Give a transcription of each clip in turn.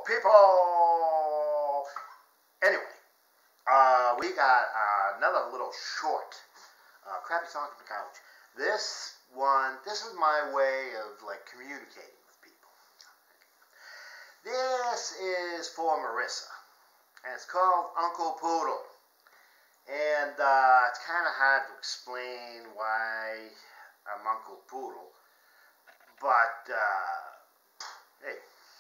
people. Anyway, we got another little short, Crappy Song from the Couch. This is my way of like communicating with people. This is for Marissa, and it's called Uncle Poodle. And it's kind of hard to explain why I'm Uncle Poodle, but hey.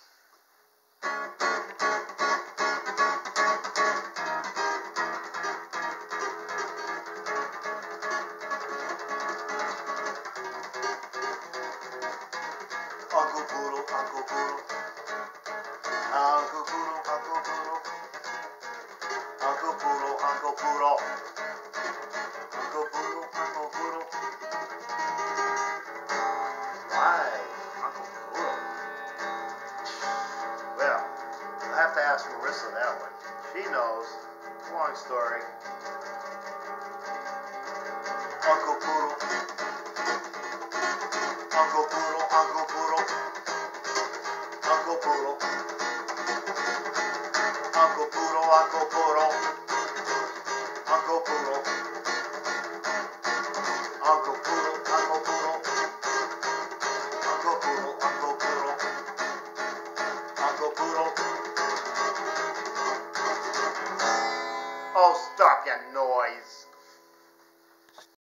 Uncle Poodle, Uncle Poodle, Uncle Poodle, Uncle Poodle, Uncle Poodle, Uncle Poodle, Uncle Poodle, Uncle Poodle. Why, Uncle Poodle? Well, you'll have to ask Marissa that one. She knows. Long story. Uncle Poodle, Uncle Poodle, Uncle Poodle, Uncle Poodle, Uncle Poodle, Uncle Poodle, Uncle Poodle, Uncle Poodle, Uncle Poodle, Uncle Poodle, Uncle Poodle, Uncle Poodle. Oh, stop your noise.